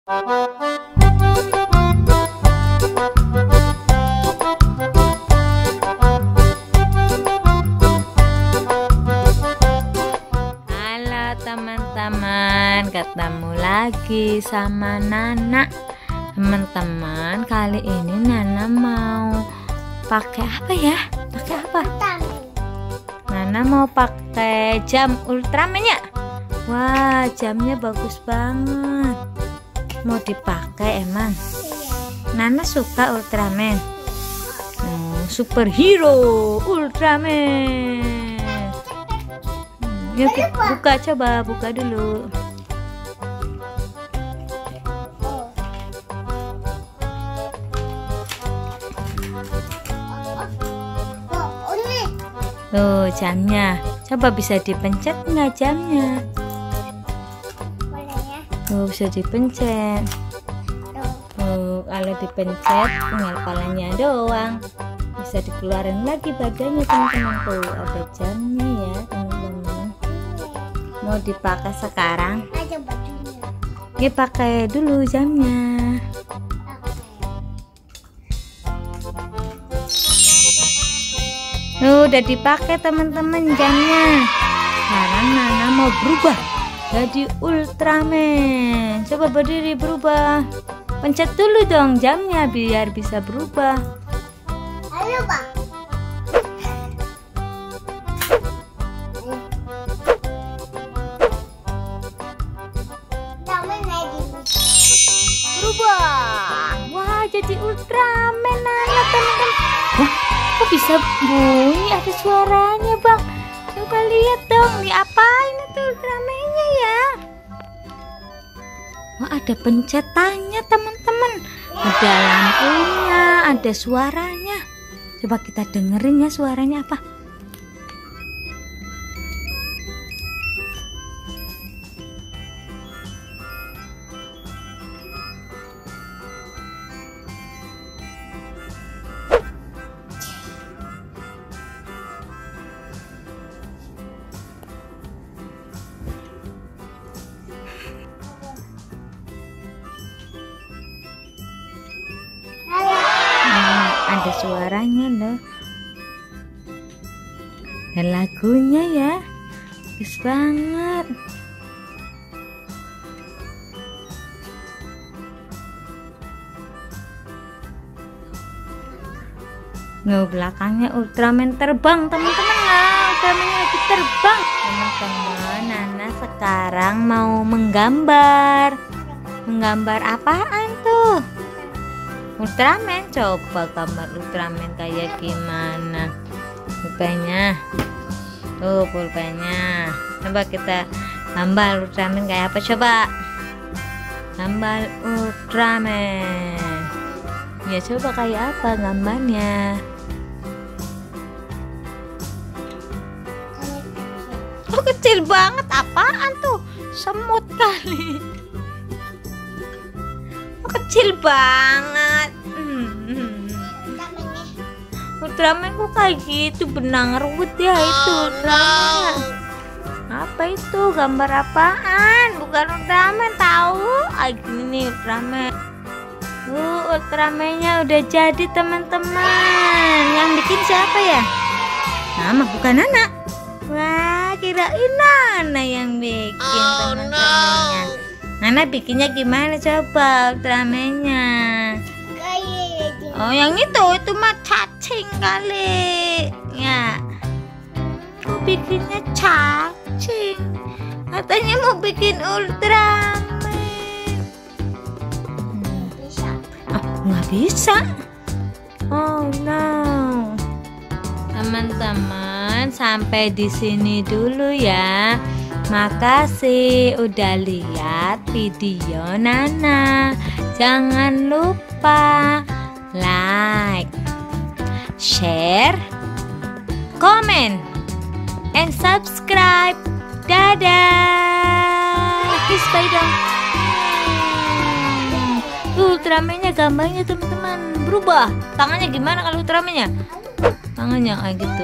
Halo teman-teman, ketemu lagi sama Nana. Teman-teman, kali ini Nana mau pakai apa ya? Pakai apa? Nana mau pakai jam Ultraman ya? Wah, jamnya bagus banget. Mau dipakai emang? Nana suka Ultraman. Superhero Ultraman. Yuk buka, coba buka dulu. Tuh jamnya, coba bisa dipencet nggak jamnya? Tuh bisa dipencet. Tuh kalau dipencet tinggal kepalanya doang, bisa dikeluarin lagi badannya teman-teman. Tuh ada jamnya ya teman-teman. Mau dipakai sekarang? Ya pakai dulu jamnya. Udah dipakai teman-teman jamnya. Sekarang Nana mau berubah jadi Ultraman. Coba berdiri berubah. Pencet dulu dong jamnya biar bisa berubah. Ayo Pak. Berubah. Wah, jadi Ultraman Nana teman-teman. Wah, kok bisa bunyi, ada suaranya Bang? Coba lihat dong, diapain itu Ultraman-nya ya? Wah, ada pencetannya teman-teman. Ada lampunya, ada suaranya. Coba kita dengerin ya suaranya apa. Ada suaranya loh, dan lagunya ya, bagus banget. Nah, belakangnya Ultraman terbang teman-teman. Nah, Ultramannya lagi terbang teman-teman. Nana sekarang mau menggambar apaan tuh? Ultraman. Coba gambar Ultraman kayak gimana pulpennya. Tuh pulpennya. Coba kita gambar Ultraman kayak apa, coba gambar Ultraman ya, coba kayak apa gambarnya. Oh, kecil banget, apaan tuh? Semut kali. Kecil banget. Ultraman kok kayak gitu, benang ruwet ya itu Ultraman. Apa itu, gambar apaan? Bukan Ultraman tahu. Gini Ultraman. Ultramannya udah jadi teman-teman. Yang bikin siapa ya? Nama bukan Nana. Wah, kirain Nana yang bikin teman-temannya. Nana bikinnya gimana coba Ultramannya? Oh, yang itu mah cacing kali ya. Kok bikinnya cacing? Katanya mau bikin Ultraman. Oh, nggak bisa. Oh no. Teman-teman, sampai di sini dulu ya. Makasih udah lihat video Nana. Jangan lupa like, share, comment, and subscribe. Dadah. Kiss bye dong. Ultramannya gambarnya teman-teman berubah. Tangannya gimana kalau Ultramannya? Tangannya kayak gitu.